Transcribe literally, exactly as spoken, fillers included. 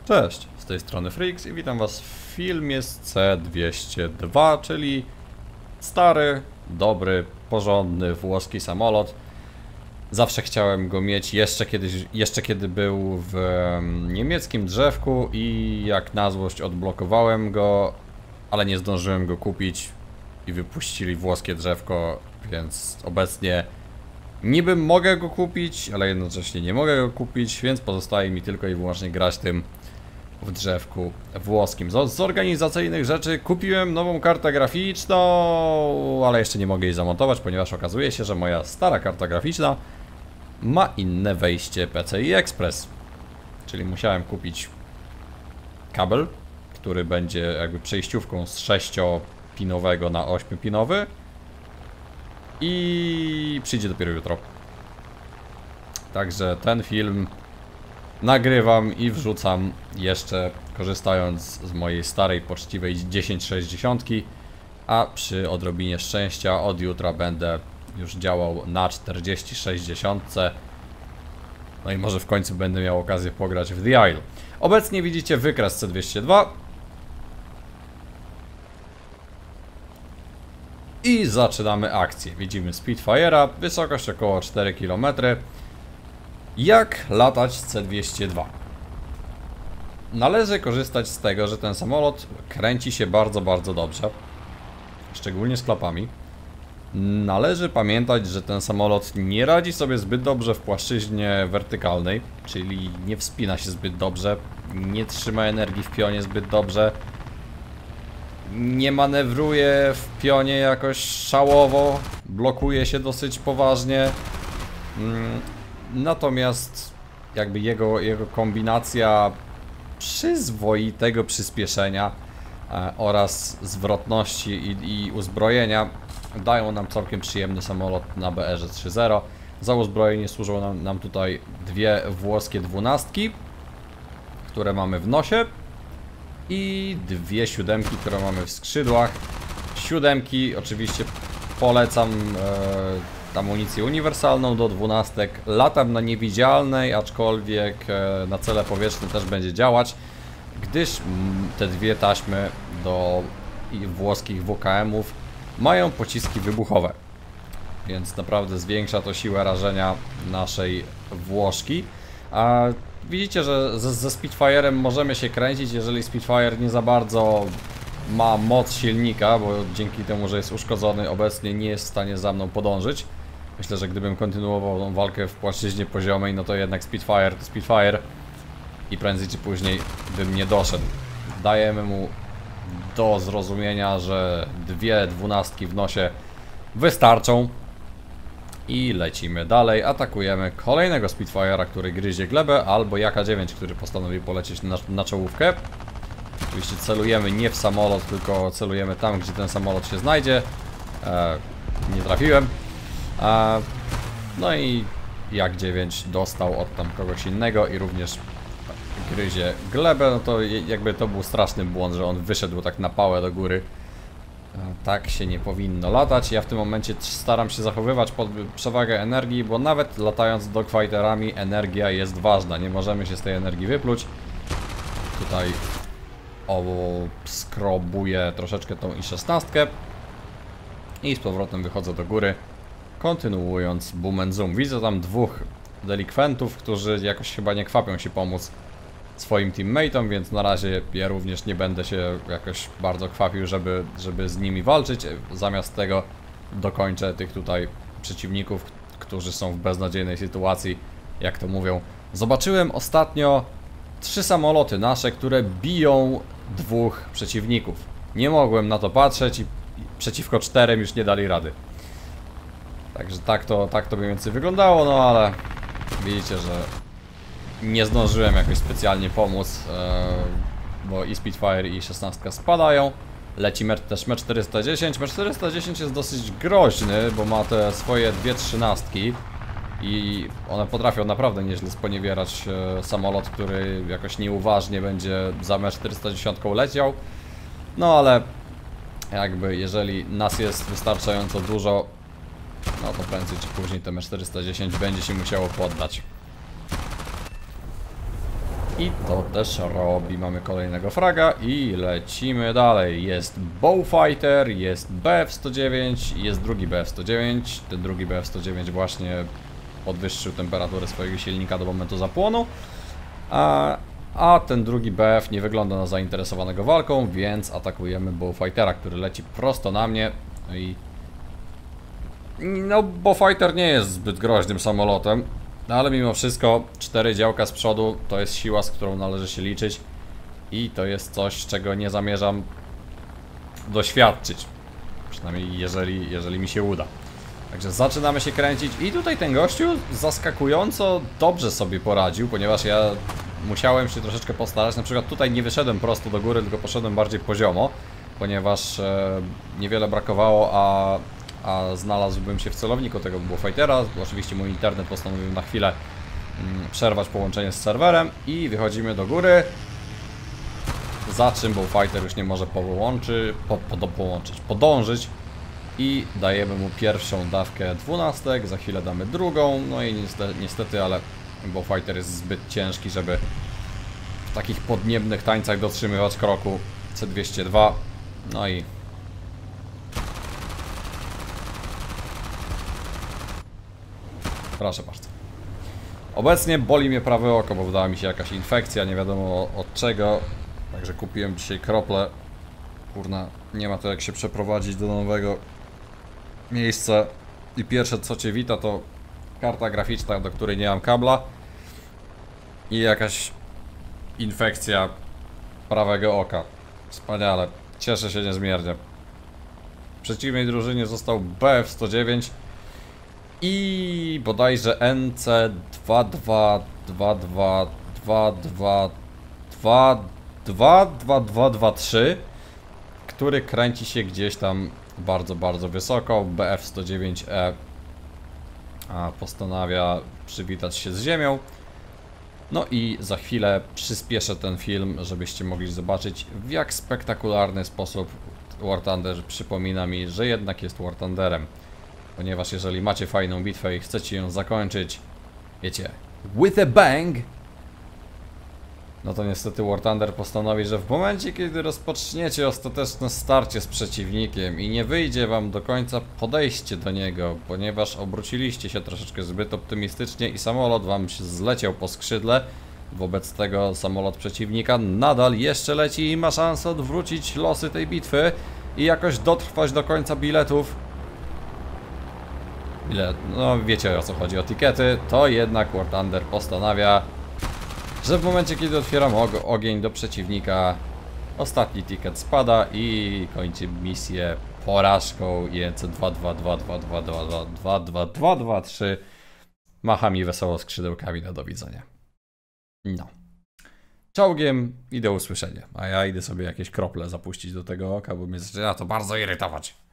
Cześć, z tej strony Freaks i witam was w filmie z C dwieście dwa, czyli stary, dobry, porządny włoski samolot. Zawsze chciałem go mieć, jeszcze kiedyś, jeszcze kiedy był w niemieckim drzewku i jak na złość odblokowałem go, ale nie zdążyłem go kupić i wypuścili włoskie drzewko, więc obecnie niby mogę go kupić, ale jednocześnie nie mogę go kupić, więc pozostaje mi tylko i wyłącznie grać tym w drzewku włoskim. Z, z organizacyjnych rzeczy kupiłem nową kartę graficzną, ale jeszcze nie mogę jej zamontować, ponieważ okazuje się, że moja stara karta graficzna ma inne wejście P C I Express. Czyli musiałem kupić kabel, który będzie jakby przejściówką z sześciopinowego na ośmiopinowy i przyjdzie dopiero jutro. Także ten film nagrywam i wrzucam jeszcze korzystając z mojej starej poczciwej tysiąc sześćdziesiąt, a przy odrobinie szczęścia od jutra będę już działał na czterdzieści sześćdziesiąt. No i może w końcu będę miał okazję pograć w The Isle. Obecnie widzicie wykres C dwieście dwa. I zaczynamy akcję. Widzimy Spitfire'a, wysokość około cztery kilometry. Jak latać C dwieście dwa? Należy korzystać z tego, że ten samolot kręci się bardzo, bardzo dobrze. Szczególnie z klapami. Należy pamiętać, że ten samolot nie radzi sobie zbyt dobrze w płaszczyźnie wertykalnej, czyli nie wspina się zbyt dobrze, nie trzyma energii w pionie zbyt dobrze, nie manewruje w pionie jakoś szałowo, blokuje się dosyć poważnie. Natomiast jakby jego, jego kombinacja przyzwoitego przyspieszenia e, oraz zwrotności i, i uzbrojenia dają nam całkiem przyjemny samolot na B R trzy zero. Za uzbrojenie służą nam, nam tutaj dwie włoskie dwunastki, które mamy w nosie, i dwie siódemki, które mamy w skrzydłach. Siódemki oczywiście polecam e, amunicję uniwersalną do dwunastek. Latam na niewidzialnej, aczkolwiek e, na cele powietrzne też będzie działać, gdyż m, te dwie taśmy do włoskich W K M-ów mają pociski wybuchowe, więc naprawdę zwiększa to siłę rażenia naszej Włoszki. A widzicie, że ze, ze Spitfire'em możemy się kręcić, jeżeli Spitfire nie za bardzo ma moc silnika, bo dzięki temu, że jest uszkodzony, obecnie nie jest w stanie za mną podążyć. Myślę, że gdybym kontynuował tą walkę w płaszczyźnie poziomej, no to jednak Spitfire to Spitfire i prędzej czy później bym nie doszedł. Dajemy mu do zrozumienia, że dwie dwunastki w nosie wystarczą i lecimy dalej. Atakujemy kolejnego Spitfire'a, który gryzie glebę, albo Jaka dziewięć, który postanowił polecieć na, na czołówkę. Oczywiście celujemy nie w samolot, tylko celujemy tam, gdzie ten samolot się znajdzie. E, nie trafiłem. E, no i Jak dziewięć dostał od tam kogoś innego i również gryzie glebę. No to jakby to był straszny błąd, że on wyszedł tak na pałę do góry. Tak się nie powinno latać. Ja w tym momencie staram się zachowywać pod przewagę energii, bo nawet latając dogfighterami energia jest ważna. Nie możemy się z tej energii wypluć. Tutaj obskrobuję troszeczkę tą I szesnaście i z powrotem wychodzę do góry, kontynuując boom and zoom. Widzę tam dwóch delikwentów, którzy jakoś chyba nie kwapią się pomóc swoim teammateom, więc na razie ja również nie będę się jakoś bardzo kwapił, żeby, żeby z nimi walczyć. Zamiast tego dokończę tych tutaj przeciwników, którzy są w beznadziejnej sytuacji, jak to mówią. Zobaczyłem ostatnio trzy samoloty nasze, które biją dwóch przeciwników. Nie mogłem na to patrzeć i przeciwko czterem już nie dali rady. Także tak to, tak to mniej więcej wyglądało, no ale widzicie, że nie zdążyłem jakoś specjalnie pomóc, bo i Spitfire i szesnastka spadają. Leci też M czterysta dziesięć. M czterysta dziesięć jest dosyć groźny, bo ma te swoje dwie trzynastki i one potrafią naprawdę nieźle sponiewierać samolot, który jakoś nieuważnie będzie za M czterysta dziesięć leciał. No ale jakby jeżeli nas jest wystarczająco dużo, no to prędzej czy później to M czterysta dziesięć będzie się musiało poddać. I to też robi. Mamy kolejnego fraga i lecimy dalej. Jest Bowfighter, jest B F sto dziewięć, jest drugi B F sto dziewięć. Ten drugi B F sto dziewięć właśnie podwyższył temperaturę swojego silnika do momentu zapłonu. A, a ten drugi B F nie wygląda na zainteresowanego walką, więc atakujemy Bowfightera, który leci prosto na mnie. No i... No, Bowfighter nie jest zbyt groźnym samolotem. No ale mimo wszystko cztery działka z przodu to jest siła, z którą należy się liczyć. I to jest coś, czego nie zamierzam doświadczyć. Przynajmniej jeżeli, jeżeli mi się uda. Także zaczynamy się kręcić i tutaj ten gościu zaskakująco dobrze sobie poradził, ponieważ ja musiałem się troszeczkę postarać. Na przykład tutaj nie wyszedłem prosto do góry, tylko poszedłem bardziej poziomo, ponieważ e, niewiele brakowało, a... a znalazłbym się w celowniku tego Bowfightera. Oczywiście mój internet postanowił na chwilę mm, przerwać połączenie z serwerem i wychodzimy do góry, za czym Bowfighter już nie może połączy, po, po, połączyć, podążyć i dajemy mu pierwszą dawkę dwunastek, za chwilę damy drugą, no i niestety, niestety ale Bowfighter jest zbyt ciężki, żeby w takich podniebnych tańcach dotrzymywać kroku C dwieście dwa, no i proszę bardzo. Obecnie boli mnie prawe oko, bo wydała mi się jakaś infekcja, nie wiadomo od czego. Także kupiłem dzisiaj krople. Kurna, nie ma to jak się przeprowadzić do nowego miejsca. I pierwsze co cię wita to karta graficzna, do której nie mam kabla. I jakaś infekcja prawego oka. Wspaniale. Cieszę się niezmiernie. W przeciwnej drużynie został B F sto dziewięć. I bodajże N C dwa dwa dwa dwa dwa dwa dwa dwa dwa dwa dwa trzy, który kręci się gdzieś tam bardzo, bardzo wysoko. B F sto dziewięć E postanawia przywitać się z ziemią. No i za chwilę przyspieszę ten film, żebyście mogli zobaczyć, w jak spektakularny sposób War Thunder przypomina mi, że jednak jest War Thunderem. Ponieważ jeżeli macie fajną bitwę i chcecie ją zakończyć, wiecie, with a bang, no to niestety War Thunder postanowi, że w momencie, kiedy rozpoczniecie ostateczne starcie z przeciwnikiem i nie wyjdzie wam do końca podejście do niego, ponieważ obróciliście się troszeczkę zbyt optymistycznie i samolot wam się zleciał po skrzydle, wobec tego samolot przeciwnika nadal jeszcze leci i ma szansę odwrócić losy tej bitwy i jakoś dotrwać do końca biletów. Ile, no wiecie o co chodzi, o tikety, to jednak War Thunder postanawia, że w momencie kiedy otwieram og ogień do przeciwnika, ostatni ticket spada i kończy misję porażką i N C dwa dwa dwa dwa dwa dwa dwa dwa dwa dwa trzy macha mi wesoło skrzydełkami na do widzenia. No. Czołgiem i do usłyszenia, a ja idę sobie jakieś krople zapuścić do tego oka, bo mnie zaczyna to bardzo irytować.